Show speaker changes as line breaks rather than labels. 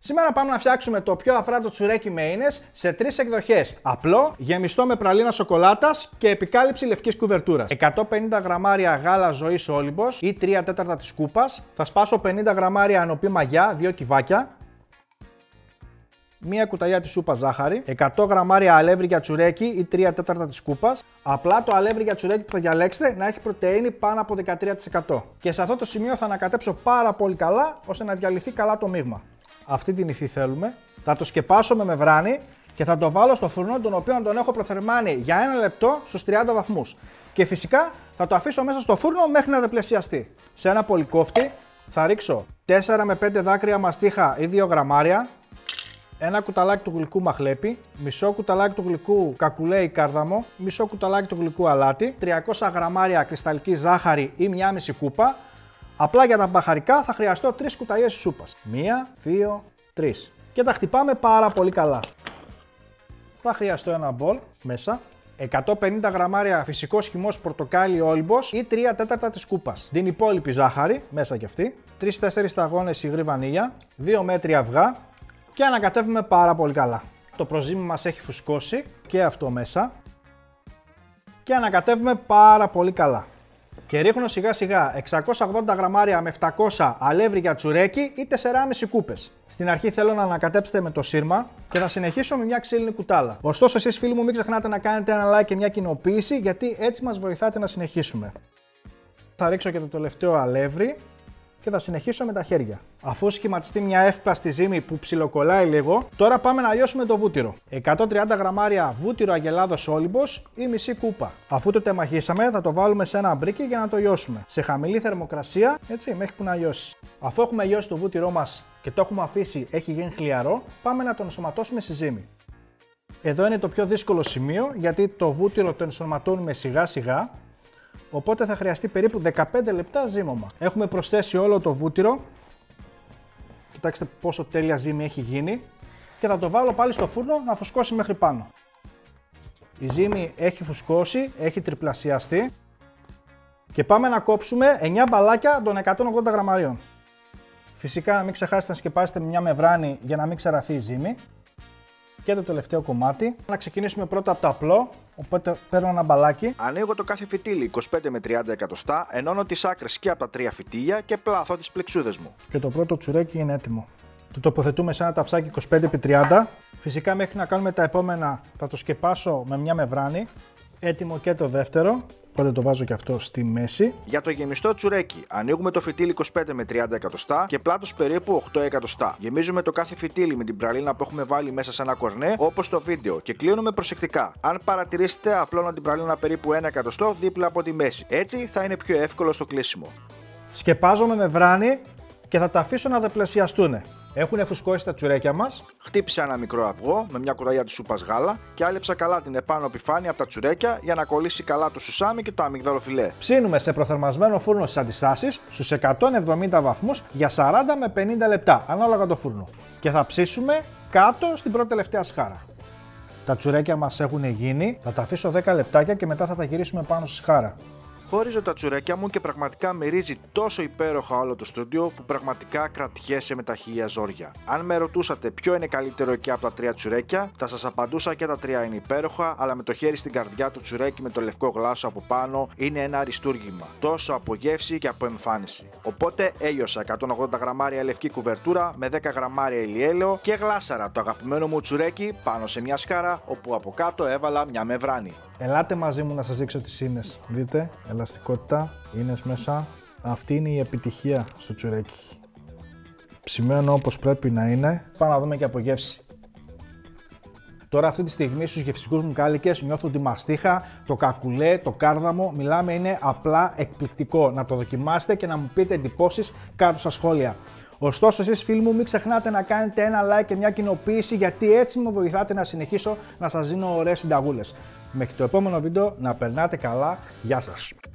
Σήμερα πάμε να φτιάξουμε το πιο αφράτο τσουρέκι με ίνες σε 3 εκδοχές. Απλό, γεμιστό με πραλίνα σοκολάτας και επικάλυψη λευκής κουβερτούρας. 150 γραμμάρια γάλα ζωής όλυμπος ή 3 τέταρτα της κούπας. Θα σπάσω 50 γραμμάρια ανοπή μαγιά, 2 κυβάκια. Μία κουταλιά της σούπας ζάχαρη, 100 γραμμάρια αλεύρι για τσουρέκι ή 3 τέταρτα της κούπας. Απλά το αλεύρι για τσουρέκι που θα διαλέξετε να έχει πρωτεΐνη πάνω από 13%. Και σε αυτό το σημείο θα ανακατέψω πάρα πολύ καλά ώστε να διαλυθεί καλά το μείγμα. Αυτή την υφή θέλουμε. Θα το σκεπάσω με μεμβράνη και θα το βάλω στο φούρνο, τον οποίο τον έχω προθερμάνει για 1 λεπτό στους 30 βαθμούς. Και φυσικά θα το αφήσω μέσα στο φούρνο μέχρι να δεπλαισιαστεί. Σε ένα πολυκόφτη θα ρίξω 4 με 5 δάκρυα μαστίχα ή 2 γραμμάρια. Ένα κουταλάκι του γλυκού μαχλέπι, μισό κουταλάκι του γλυκού κακουλέ ή κάρδαμο, μισό κουταλάκι του γλυκού αλάτι, 300 γραμμάρια κρυσταλλική ζάχαρη ή 1,5 κούπα. Απλά για τα μπαχαρικά θα χρειαστώ 3 κουταλιές σούπας. 1, 2, 3. Και τα χτυπάμε πάρα πολύ καλά. Θα χρειαστώ ένα μπολ μέσα. 150 γραμμάρια φυσικός χυμός πορτοκάλι όλυμπος ή 3 τέταρτα της κούπας. Την υπόλοιπη ζάχαρη, μέσα κι αυτή. 3-4 σταγόνες υγρή βανίλια. 2 μέτρια αυγά. Και ανακατεύουμε πάρα πολύ καλά. Το προζύμι μας έχει φουσκώσει και αυτό μέσα. Και ανακατεύουμε πάρα πολύ καλά. Και ρίχνω σιγά σιγά 680 γραμμάρια με 700 αλεύρι για τσουρέκι ή 4,5 κούπες. Στην αρχή θέλω να ανακατέψετε με το σύρμα και θα συνεχίσω με μια ξύλινη κουτάλα. Ωστόσο, εσείς φίλοι μου, μην ξεχνάτε να κάνετε ένα like και μια κοινοποίηση, γιατί έτσι μας βοηθάτε να συνεχίσουμε. Θα ρίξω και το τελευταίο αλεύρι και θα συνεχίσω με τα χέρια. Αφού σχηματιστεί μια εύπλαστη ζύμη που ψιλοκολλάει λίγο, τώρα πάμε να λιώσουμε το βούτυρο. 130 γραμμάρια βούτυρο αγελάδος όλυμπος ή μισή κούπα. Αφού το τεμαχίσαμε, θα το βάλουμε σε ένα μπρίκι για να το λιώσουμε. Σε χαμηλή θερμοκρασία, έτσι, μέχρι που να λιώσει. Αφού έχουμε λιώσει το βούτυρό μας και το έχουμε αφήσει, έχει γίνει χλιαρό, πάμε να το ενσωματώσουμε στη ζύμη. Εδώ είναι το πιο δύσκολο σημείο, γιατί το βούτυρο το ενσωματώνουμε σιγά σιγά. Οπότε θα χρειαστεί περίπου 15 λεπτά ζύμωμα. Έχουμε προσθέσει όλο το βούτυρο. Κοιτάξτε πόσο τέλεια ζύμη έχει γίνει. Και θα το βάλω πάλι στο φούρνο να φουσκώσει μέχρι πάνω. Η ζύμη έχει φουσκώσει, έχει τριπλασιαστεί. Και πάμε να κόψουμε 9 μπαλάκια των 180 γραμμαρίων. Φυσικά μην ξεχάσετε να σκεπάσετε με μια μεμβράνη για να μην ξεραθεί η ζύμη. Και το τελευταίο κομμάτι. Να ξεκινήσουμε πρώτα από το απλό. Οπότε παίρνω ένα μπαλάκι.
Ανοίγω το κάθε φυτίλι 25 με 30 εκατοστά, ενώνω τις άκρες και από τα 3 φυτίλια και πλάθω τις πλεξούδες μου.
Και το πρώτο τσουρέκι είναι έτοιμο. Το τοποθετούμε σε ένα ταψάκι 25x30. Φυσικά μέχρι να κάνουμε τα επόμενα θα το σκεπάσω με μια μεμβράνη. Έτοιμο και το δεύτερο. Οπότε το βάζω και αυτό στη μέση.
Για το γεμιστό τσουρέκι, ανοίγουμε το φυτίλι 25 με 30 εκατοστά και πλάτος περίπου 8 εκατοστά. Γεμίζουμε το κάθε φυτίλι με την πραλίνα που έχουμε βάλει μέσα σε ένα κορνέ, όπως στο βίντεο, και κλείνουμε προσεκτικά. Αν παρατηρήσετε, απλώνω την πραλίνα περίπου 1 εκατοστό δίπλα από τη μέση. Έτσι θα είναι πιο εύκολο στο κλείσιμο.
Σκεπάζω με μεμβράνη και θα τα αφήσω να δεπλασιαστούν. Έχουν φουσκώσει τα τσουρέκια μας.
Χτύπησα ένα μικρό αυγό με μια κουταλιά της σούπας γάλα και άλεψα καλά την επάνω επιφάνεια από τα τσουρέκια για να κολλήσει καλά το σουσάμι και το αμυγδαλοφιλέ.
Ψήνουμε σε προθερμασμένο φούρνο στις αντιστάσεις στους 170 βαθμούς για 40 με 50 λεπτά, ανάλογα το φούρνο. Και θα ψήσουμε κάτω στην πρώτη τελευταία σχάρα. Τα τσουρέκια μας έχουν γίνει, θα τα αφήσω 10 λεπτάκια και μετά θα τα γυρίσουμε πάνω στη σχάρα.
Χώριζω τα τσουρέκια μου και πραγματικά μυρίζει τόσο υπέροχα όλο το στούντιο που πραγματικά κρατιέσαι με τα χίλια ζόρια. Αν με ρωτούσατε ποιο είναι καλύτερο και από τα 3 τσουρέκια, θα σας απαντούσα και τα 3 είναι υπέροχα, αλλά με το χέρι στην καρδιά το τσουρέκι με το λευκό γλάσο από πάνω είναι ένα αριστούργημα, τόσο από γεύση και από εμφάνιση. Οπότε έλειωσα 180 γραμμάρια λευκή κουβερτούρα με 10 γραμμάρια ηλιέλαιο και γλάσαρα το αγαπημένο μου τσουρέκι πάνω σε μια σκάρα όπου από κάτω έβαλα μια μεμβράνη.
Ελάτε μαζί μου να σας δείξω τις ίνες. Δείτε, ελαστικότητα, ίνες μέσα. Αυτή είναι η επιτυχία στο τσουρέκι. Ψημένο όπως πρέπει να είναι. Πάμε να δούμε και από γεύση. Τώρα αυτή τη στιγμή στους γευστικούς μου κάλικες νιώθω τη μαστίχα, το κακουλέ, το κάρδαμο. Μιλάμε, είναι απλά εκπληκτικό. Να το δοκιμάσετε και να μου πείτε εντυπώσεις κάτω στα σχόλια. Ωστόσο, εσείς φίλοι μου, μην ξεχνάτε να κάνετε ένα like και μια κοινοποίηση, γιατί έτσι με βοηθάτε να συνεχίσω να σας δίνω ωραίες συνταγούλες. Μέχρι το επόμενο βίντεο, να περνάτε καλά. Γεια σας!